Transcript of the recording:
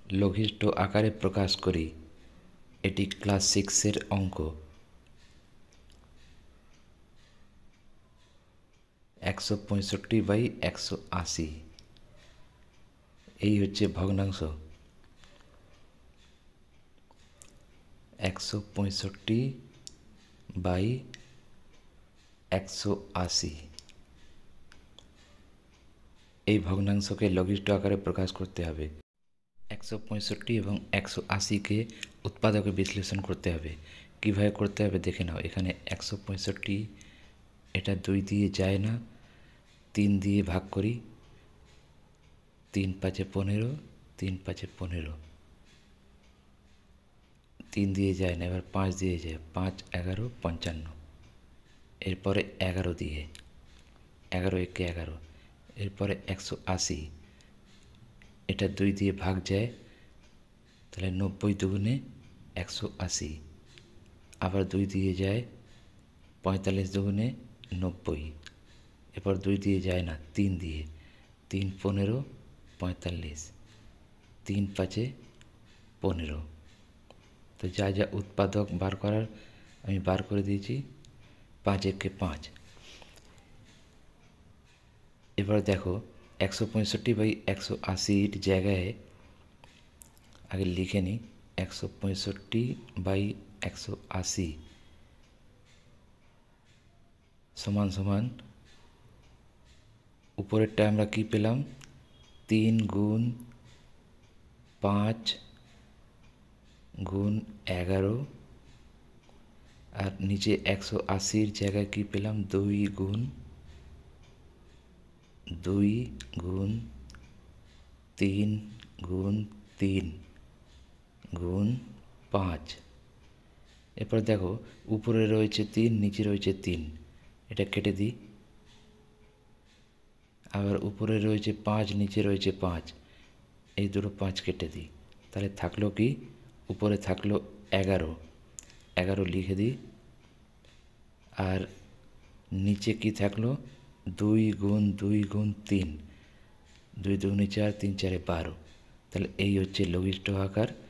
লঘিষ্ঠ আকারে প্রকাশ করি। এটি ক্লাস 6-এর অঙ্ক। 165/180 এই হচ্ছে ভগ্নাংশ। 165/180 এই ভগ্নাংশকে লঘিষ্ঠ আকারে প্রকাশ করতে হবে। 165 এবং 180কে উৎপাদকে বিশ্লেষণ করতে হবে। কিভাবে করতে হবে দেখে নাও। এখানে 165, এটা 2 দিয়ে যায় না, 3 দিয়ে ভাগ করি। 3 × 5 = 15, 3 × 5 = 15, 3 দিয়ে যায় না, এবার 5 দিয়ে যায়, 5 × 11 = 55। এরপরে 11 দিয়ে, 11 × 1 = 11। এরপরে 180, এটা 2 দিয়ে ভাগ যায়, তাহলে 90 × 2 = 180। আবার 2 দিয়ে যায়, 45 × 2 = 90। এরপর 2 দিয়ে যায় না, 3 দিয়ে, 3 × 15 = 45, 3 × 5 = 15। তো যা যা উৎপাদক বার করার আমি বার করে দিয়েছি। 5 × 1 = 5। এবার দেখো 165/180 জায়গায় আগে লিখে নিই। 165/180 সমান সমান, উপরেরটা আমরা কি পেলাম? 3 × 5 × 11, আর নিচে 180 জায়গায় কি পেলাম? 2 × 2 × 3 × 3 × 5। এরপর দেখো উপরে রয়েছে 3, নিচে রয়েছে 3, এটা কেটে দিই। আবার উপরে রয়েছে 5, নিচে রয়েছে 5, এই দুটো 5 কেটে দিই। তাহলে থাকলো কি? উপরে থাকলো 11, 11 লিখে দিই। আর নিচে কি থাকলো? 2 × 2 × 3, 2 × 2 = 4, 3 × 4 = 12। তাহলে এই হচ্ছে লঘিষ্ঠ আকার।